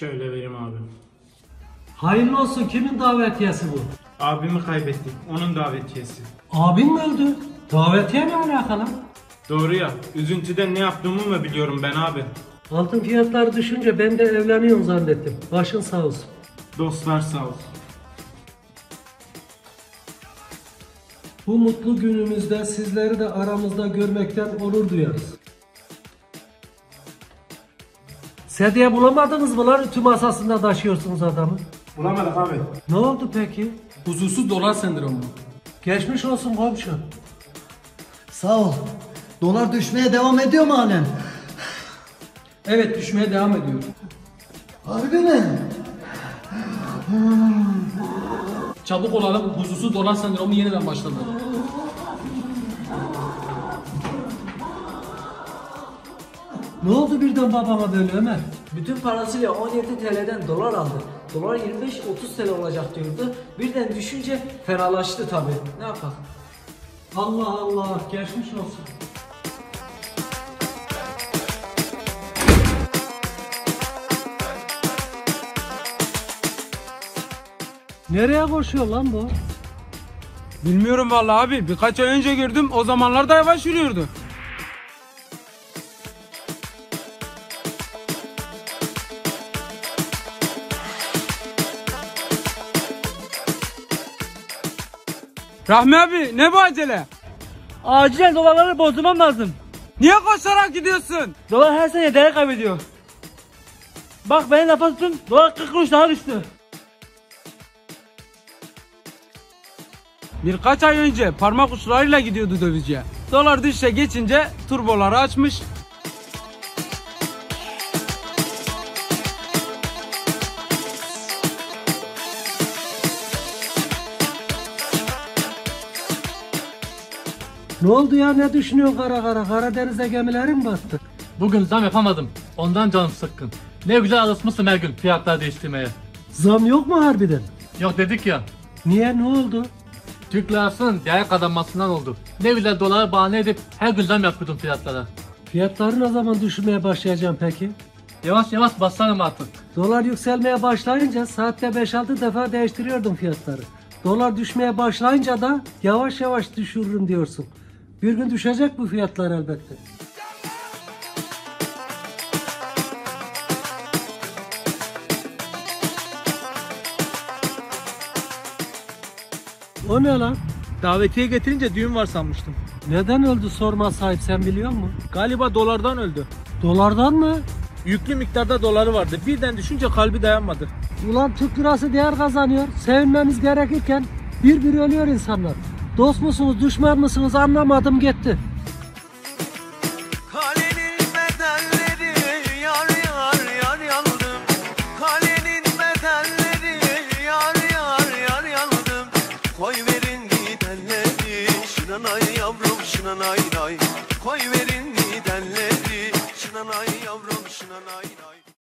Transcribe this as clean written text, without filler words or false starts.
Şöyle vereyim abi. Hayırlı olsun, kimin davetiyesi bu? Abimi kaybettik. Onun davetiyesi. Abin mi öldü? Davetiye ne alakalı? Doğru ya. Üzüntüden ne yaptığımı mı biliyorum ben abi. Altın fiyatları düşünce ben de evleniyorum zannettim. Başın sağ olsun. Dostlar sağ olsun. Bu mutlu günümüzde sizleri de aramızda görmekten onur duyarız. Sedye bulamadınız mı lan, ütü masasında taşıyorsunuz adamı? Bulamadık abi. Ne oldu peki? Huzursuz dolar sendromu. Geçmiş olsun komşu. Sağ ol. Dolar düşmeye devam ediyor mu halen? Evet, düşmeye devam ediyor. Harbi mi? Çabuk olalım, huzursuz dolar sendromu yeniden başladı. Ne oldu birden babama böyle Ömer? Bütün parasıyla 17 TL'den dolar aldı. Dolar 25-30 TL olacak diyordu. Birden düşünce fenalaştı tabi. Ne yapalım? Allah Allah, geçmiş olsun. Nereye koşuyor lan bu? Bilmiyorum vallahi abi. Birkaç ay önce gördüm. O zamanlar da yavaş yürüyordu. Rahmi abi ne bu acele? Acilen dolarları bozdurmam lazım. Niye koşarak gidiyorsun? Dolar her sene değer kaybediyor. Bak beni lafa tutun. Dolar 40 kuruş daha düştü. Birkaç ay önce parmak uçlarıyla gidiyordu dövizciye. Dolar düşüşe geçince turboları açmış. Ne oldu ya, ne düşünüyorsun kara kara? Karadeniz'de gemilerin mi battı? Bugün zam yapamadım. Ondan canım sıkkın. Ne güzel alışmışsın her gün fiyatları değiştirmeye. Zam yok mu harbiden? Yok dedik ya. Niye, ne oldu? Türk lirasının değer kazanmasından oldu. Ne güzel doları bahane edip her gün zam yapıyordum fiyatlara. Fiyatları ne zaman düşürmeye başlayacağım peki? Yavaş yavaş basarım artık. Dolar yükselmeye başlayınca saatte 5-6 defa değiştiriyordum fiyatları. Dolar düşmeye başlayınca da yavaş yavaş düşürürüm diyorsun. Bir gün düşecek bu fiyatlar elbette. O ne lan? Davetiye getirince düğün var sanmıştım. Neden öldü sorma sahip, sen biliyor musun? Galiba dolardan öldü. Dolardan mı? Yüklü miktarda doları vardı. Birden düşünce kalbi dayanmadı. Ulan Türk lirası değer kazanıyor. Sevinmemiz gerekirken bir ölüyor insanlar. Dost musunuz, düşman mısınız anlamadım gitti. Kalenin bedelleri yar yar yar yandım. Kalenin bedelleri yar yar yar yandım. Koy verin gidenleri şınanay yavrum şınanay nay.